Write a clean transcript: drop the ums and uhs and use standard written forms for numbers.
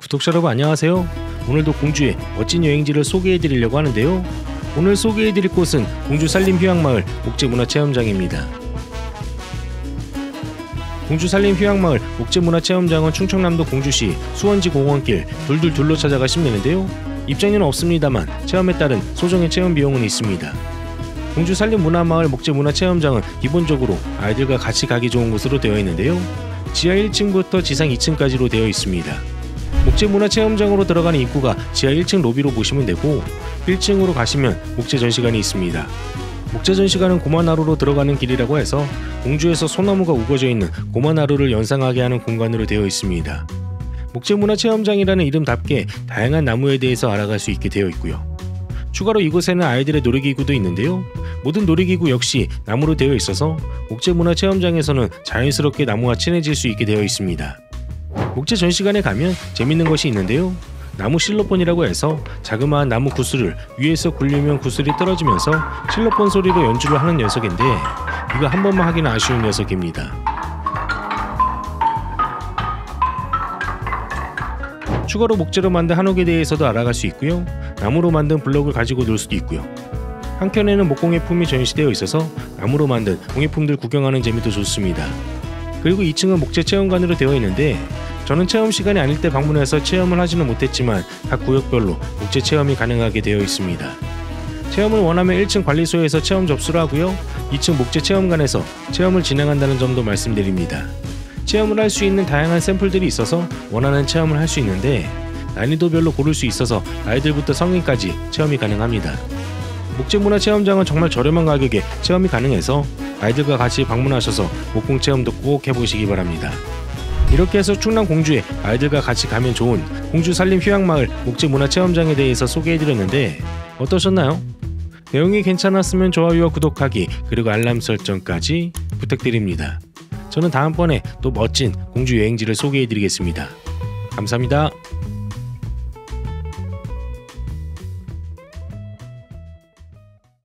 구독자 여러분 안녕하세요. 오늘도 공주의 멋진 여행지를 소개해드리려고 하는데요. 오늘 소개해드릴 곳은 공주 산림휴양마을 목재문화체험장입니다. 공주 산림휴양마을 목재문화체험장은 충청남도 공주시 수원지 공원길 돌둘둘로 찾아가시면 되는데요. 입장료는 없습니다만 체험에 따른 소정의 체험 비용은 있습니다. 공주 산림문화마을 목재문화체험장은 기본적으로 아이들과 같이 가기 좋은 곳으로 되어 있는데요. 지하 1층부터 지상 2층까지로 되어 있습니다. 목재문화체험장으로 들어가는 입구가 지하 1층 로비로 보시면 되고 1층으로 가시면 목재전시관이 있습니다. 목재전시관은 고만하루로 들어가는 길이라고 해서 공주에서 소나무가 우거져 있는 고만하루를 연상하게 하는 공간으로 되어 있습니다. 목재문화체험장이라는 이름답게 다양한 나무에 대해서 알아갈 수 있게 되어 있고요. 추가로 이곳에는 아이들의 놀이기구도 있는데요. 모든 놀이기구 역시 나무로 되어 있어서 목재문화체험장에서는 자연스럽게 나무와 친해질 수 있게 되어 있습니다. 목재전시관에 가면 재밌는 것이 있는데요. 나무 실로폰이라고 해서 자그마한 나무 구슬을 위에서 굴리면 구슬이 떨어지면서 실로폰 소리로 연주를 하는 녀석인데 이거 한 번만 하기는 아쉬운 녀석입니다. 추가로 목재로 만든 한옥에 대해서도 알아갈 수 있고요. 나무로 만든 블럭을 가지고 놀 수도 있고요. 한켠에는 목공예품이 전시되어 있어서 나무로 만든 공예품들 구경하는 재미도 좋습니다. 그리고 2층은 목재체험관으로 되어 있는데 저는 체험 시간이 아닐 때 방문해서 체험을 하지는 못했지만 각 구역별로 목재 체험이 가능하게 되어 있습니다. 체험을 원하면 1층 관리소에서 체험 접수를 하고요. 2층 목재 체험관에서 체험을 진행한다는 점도 말씀드립니다. 체험을 할 수 있는 다양한 샘플들이 있어서 원하는 체험을 할 수 있는데 난이도별로 고를 수 있어서 아이들부터 성인까지 체험이 가능합니다. 목재문화체험장은 정말 저렴한 가격에 체험이 가능해서 아이들과 같이 방문하셔서 목공 체험도 꼭 해보시기 바랍니다. 이렇게 해서 충남 공주에 아이들과 같이 가면 좋은 공주 산림휴양마을 목재문화체험장에 대해서 소개해드렸는데 어떠셨나요? 내용이 괜찮았으면 좋아요와 구독하기 그리고 알람 설정까지 부탁드립니다. 저는 다음번에 또 멋진 공주 여행지를 소개해드리겠습니다. 감사합니다.